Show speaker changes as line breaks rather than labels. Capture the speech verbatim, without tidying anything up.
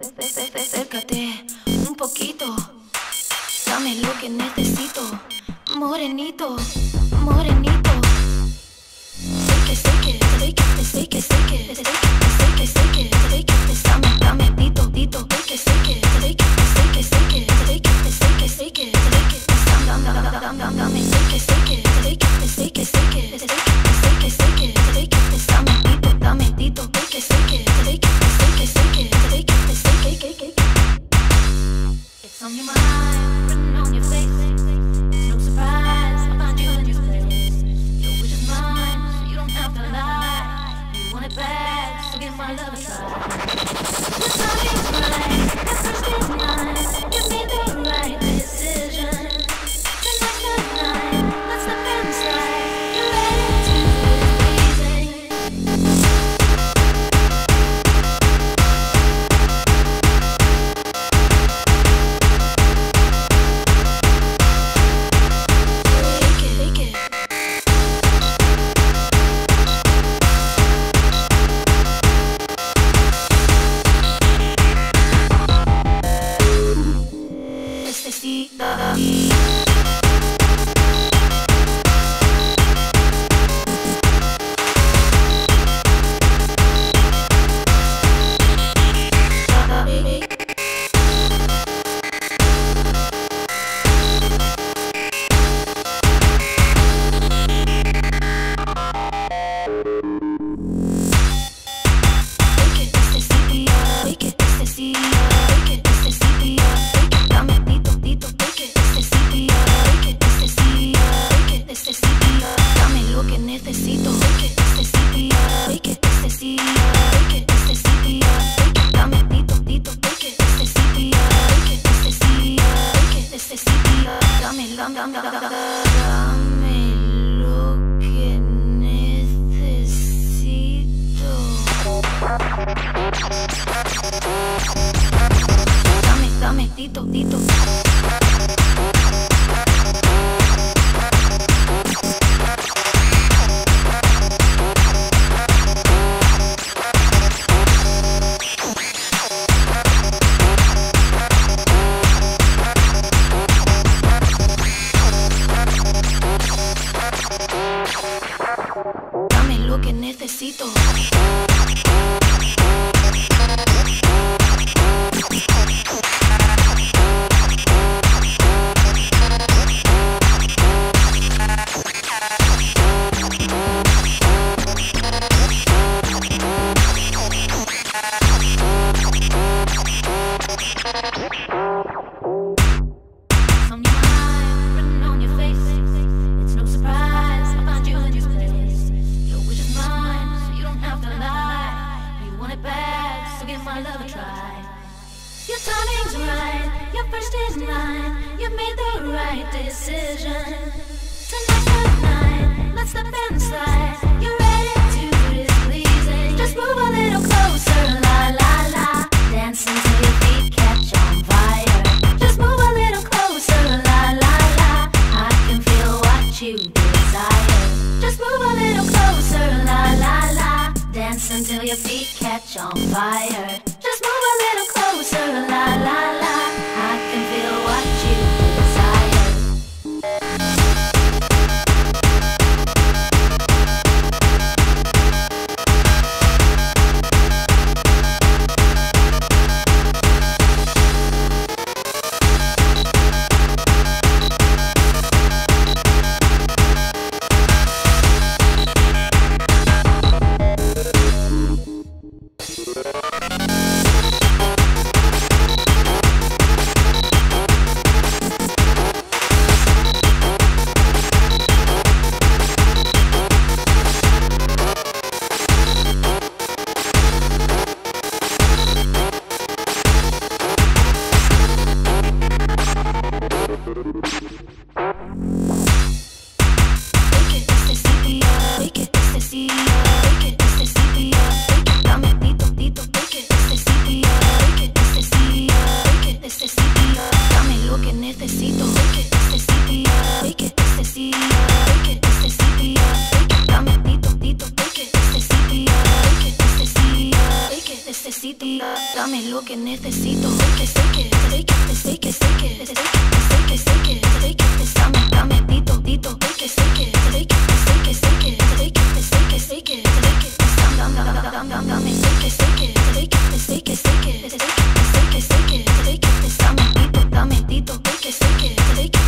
Acércate un poquito, dame lo que necesito. Morenito, morenito. Sé que, sé que, sé que, sé que, sé que, sé que, sé que, sé que, sé que, dame, dame, dito, dito. Sé que, sé que, sé que, sé que, sé que, sé que, sé que, sé que, sé que, dame, dame, dame, dame, dame. Sé que, sé que, sé que, sé que, sé que, sé que, sé que, sé que, sé que, dame, dito, dame, dito. Sé que, sé que, sé que, sé que, sé que, sé que, sé que, sé que. It's on your mind, written on your face. It's no surprise I find you in your place. Your wish is mine, so you don't have to lie. You want it bad, so give my love a try. Your timing's right, your first is mine. You made the right decision. Tonight's the night, let's step inside. You're ready to do it pleasing.
Until your feet catch on fire. Just move a little closer, la la la. I can feel what you desire. Dame, dito, dito,
necesito, dame lo que necesito. Que sé que, sé que, sé que, sé que, sé que, sé que, sé que, sé que, dame, dame, dito, dito. Que sé que, sé que, sé que, sé que, sé que, sé que, sé que, sé que, dame, dame, dame, dame, dame. Sé que, sé que, sé que, sé que, sé que, sé que, sé que, sé que, sé que, dame, dito, dame, dito. Que sé que, sé que